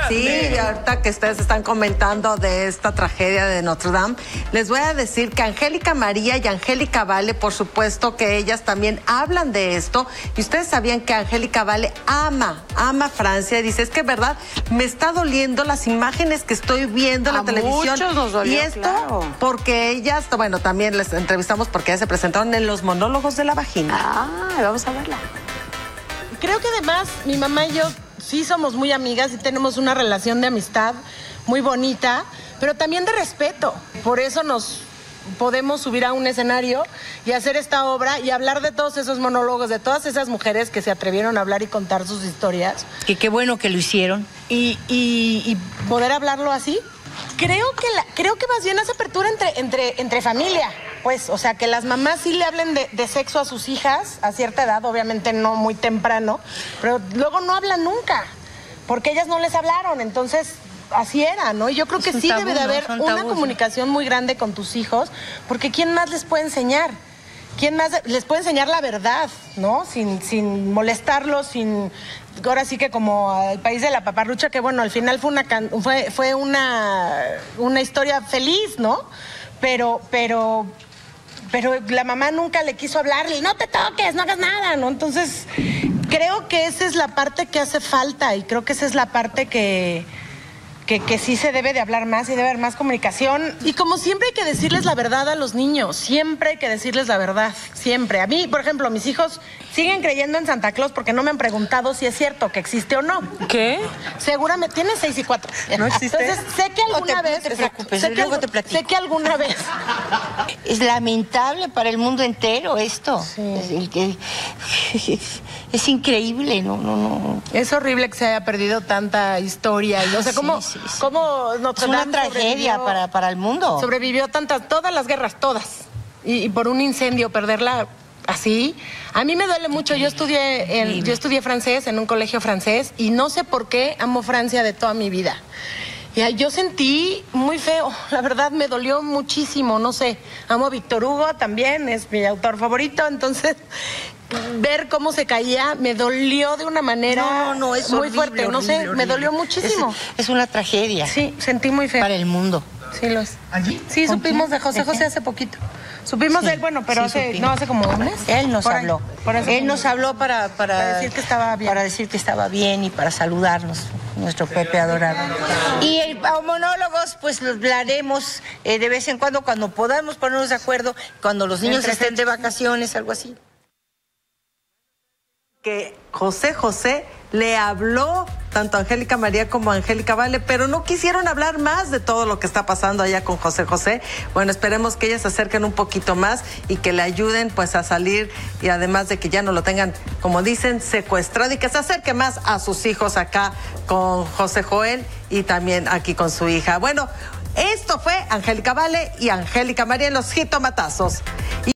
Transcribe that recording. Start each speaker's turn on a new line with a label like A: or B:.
A: Sí, ahorita que ustedes están comentando de esta tragedia de Notre Dame, les voy a decir que Angélica María y Angélica Vale, por supuesto que ellas también hablan de esto, y ustedes sabían que Angélica Vale ama Francia, y dice, es que verdad, me está doliendo las imágenes que estoy viendo en la televisión.
B: Muchos nos dolió,
A: y esto,
B: claro.
A: porque ellas, bueno, también les entrevistamos porque ellas se presentaron en los monólogos de la vagina.
B: Ah, vamos a verla.
C: Creo que además mi mamá y yo sí somos muy amigas y tenemos una relación de amistad muy bonita, pero también de respeto. Por eso nos podemos subir a un escenario y hacer esta obra y hablar de todos esos monólogos, de todas esas mujeres que se atrevieron a hablar y contar sus historias.
D: Que qué bueno que lo hicieron.
C: Y poder hablarlo así. Creo que más bien hace apertura entre familia, pues, o sea, que las mamás sí le hablen de sexo a sus hijas a cierta edad, obviamente no muy temprano, pero luego no hablan nunca, porque ellas no les hablaron, entonces así era, ¿no? Y yo creo que sí debe de haber una comunicación muy grande con tus hijos, porque ¿quién más les puede enseñar? ¿Quién más les puede enseñar la verdad, no? Sin molestarlos, sin... Ahora sí que como El País de la Paparrucha, que bueno, al final fue una historia feliz, ¿no? Pero la mamá nunca le quiso hablarle, no te toques, no hagas nada, ¿no? Entonces, creo que esa es la parte que hace falta y creo que esa es la parte que sí se debe de hablar más y debe haber más comunicación. Y como siempre hay que decirles la verdad a los niños, siempre hay que decirles la verdad, siempre. A mí, por ejemplo, mis hijos siguen creyendo en Santa Claus porque no me han preguntado si es cierto que existe o no.
B: ¿Qué?
C: Seguramente, tiene 6 y 4.
B: ¿No existe?
C: Entonces, sé que alguna vez...
D: No te preocupes, luego te platico.
C: Sé que alguna vez...
D: Es lamentable para el mundo entero esto.
C: Sí.
D: Es increíble, no.
C: Es horrible que se haya perdido tanta historia. Y, o sea, ¿cómo Notre
D: Es una
C: Dame
D: tragedia para el mundo.
C: Sobrevivió todas las guerras, todas. Y por un incendio perderla así. A mí me duele mucho. Yo estudié francés en un colegio francés y no sé por qué amo Francia de toda mi vida. Y yo sentí muy feo, la verdad me dolió muchísimo, no sé. Amo a Víctor Hugo también, es mi autor favorito, entonces ver cómo se caía me dolió de una manera
D: es
C: muy
D: horrible,
C: fuerte, no sé,
D: horrible.
C: me dolió muchísimo.
D: Es una tragedia.
C: Sí, sentí muy feo.
D: Para el mundo.
C: Sí, lo es. Sí, supimos de José José hace poquito. Supimos de él, bueno, pero hace como un mes.
D: Él nos habló.
C: Él
D: nos habló para
C: decir que estaba bien.
D: Para decir que estaba bien y para saludarnos, nuestro Pepe adorado. Y el monólogos, pues los haremos de vez en cuando podamos ponernos de acuerdo, cuando los niños estén de vacaciones, algo así.
A: Que José José le habló tanto a Angélica María como a Angélica Vale, pero no quisieron hablar más de todo lo que está pasando allá con José José. Bueno, esperemos que ellas se acerquen un poquito más y que le ayuden pues a salir, y además de que ya no lo tengan, como dicen, secuestrado, y que se acerque más a sus hijos acá con José Joel y también aquí con su hija. Bueno, esto fue Angélica Vale y Angélica María en los Jitomatazos.